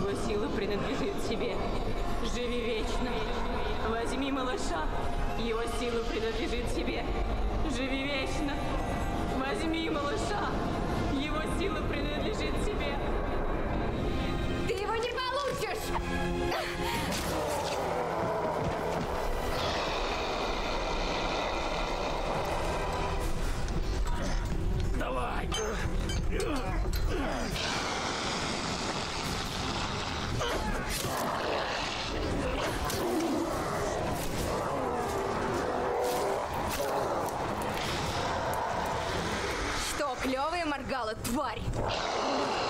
Его сила принадлежит тебе. Живи вечно. Возьми малыша. Его сила принадлежит тебе. Живи вечно. Возьми малыша. Его сила принадлежит тебе. Ты его не получишь! Давай! Что, клевая моргала, тварь?